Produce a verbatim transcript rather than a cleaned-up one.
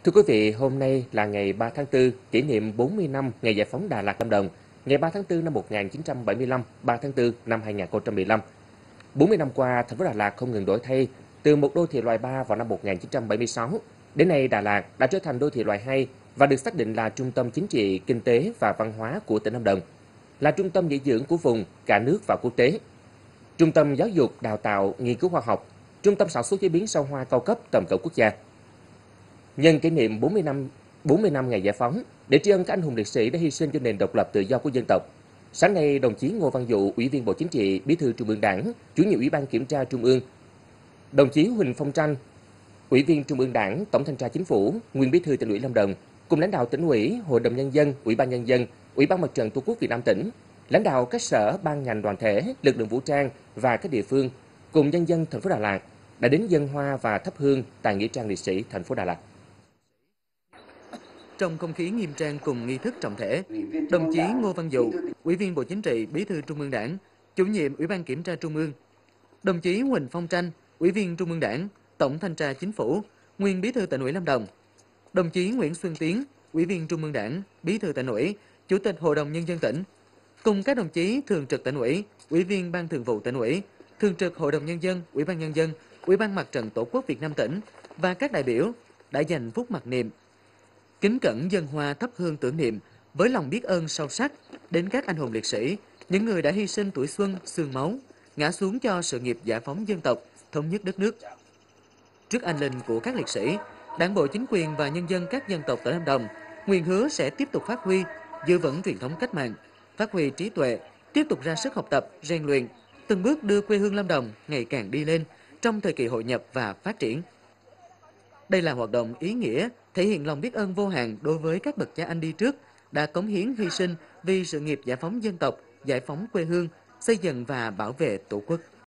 Thưa quý vị, hôm nay là ngày ba tháng tư, kỷ niệm bốn mươi năm ngày giải phóng Đà Lạt Lâm Đồng, ngày ba tháng tư năm một nghìn chín trăm bảy mươi lăm, ba tháng tư năm hai nghìn không trăm mười lăm. bốn mươi năm qua, thành phố Đà Lạt không ngừng đổi thay, từ một đô thị loại ba vào năm một nghìn chín trăm bảy mươi sáu, đến nay Đà Lạt đã trở thành đô thị loại hai và được xác định là trung tâm chính trị, kinh tế và văn hóa của tỉnh Lâm Đồng, là trung tâm nghỉ dưỡng của vùng, cả nước và quốc tế, trung tâm giáo dục, đào tạo, nghiên cứu khoa học, trung tâm sản xuất chế biến sao hoa cao cấp tầm cỡ quốc gia. Nhân kỷ niệm bốn mươi năm bốn mươi năm ngày giải phóng, để tri ân các anh hùng liệt sĩ đã hy sinh cho nền độc lập tự do của dân tộc, sáng nay đồng chí Ngô Văn Dụ, Ủy viên Bộ Chính trị, Bí thư Trung ương Đảng, Chủ nhiệm Ủy ban Kiểm tra Trung ương, đồng chí Huỳnh Phong Tranh, Ủy viên Trung ương Đảng, Tổng thanh tra Chính phủ, nguyên Bí thư Tỉnh ủy Lâm Đồng, cùng lãnh đạo Tỉnh ủy, Hội đồng nhân dân, Ủy ban nhân dân, Ủy ban Mặt trận Tổ quốc Việt Nam tỉnh, lãnh đạo các sở, ban ngành đoàn thể, lực lượng vũ trang và các địa phương, cùng nhân dân thành phố Đà Lạt đã đến dâng hoa và thắp hương tại nghĩa trang liệt sĩ thành phố Đà Lạt. Trong không khí nghiêm trang cùng nghi thức trọng thể, đồng chí Ngô Văn Dụ, Ủy viên Bộ Chính trị, Bí thư Trung ương Đảng, Chủ nhiệm Ủy ban Kiểm tra Trung ương, đồng chí Huỳnh Phong Tranh, Ủy viên Trung ương Đảng, Tổng thanh tra Chính phủ, nguyên Bí thư Tỉnh ủy Lâm Đồng, đồng chí Nguyễn Xuân Tiến, Ủy viên Trung ương Đảng, Bí thư Tỉnh ủy, Chủ tịch Hội đồng nhân dân tỉnh, cùng các đồng chí Thường trực Tỉnh ủy, Ủy viên Ban Thường vụ Tỉnh ủy, Thường trực Hội đồng nhân dân, Ủy ban nhân dân, Ủy ban Mặt trận Tổ quốc Việt Nam tỉnh và các đại biểu đã dành phút mặc niệm, kính cẩn dâng hoa thắp hương tưởng niệm với lòng biết ơn sâu sắc đến các anh hùng liệt sĩ, những người đã hy sinh tuổi xuân, xương máu, ngã xuống cho sự nghiệp giải phóng dân tộc, thống nhất đất nước. Trước anh linh của các liệt sĩ, Đảng bộ, chính quyền và nhân dân các dân tộc tỉnh Lâm Đồng nguyện hứa sẽ tiếp tục phát huy, giữ vững truyền thống cách mạng, phát huy trí tuệ, tiếp tục ra sức học tập, rèn luyện, từng bước đưa quê hương Lâm Đồng ngày càng đi lên trong thời kỳ hội nhập và phát triển. Đây là hoạt động ý nghĩa, thể hiện lòng biết ơn vô hạn đối với các bậc cha anh đi trước đã cống hiến hy sinh vì sự nghiệp giải phóng dân tộc, giải phóng quê hương, xây dựng và bảo vệ Tổ quốc.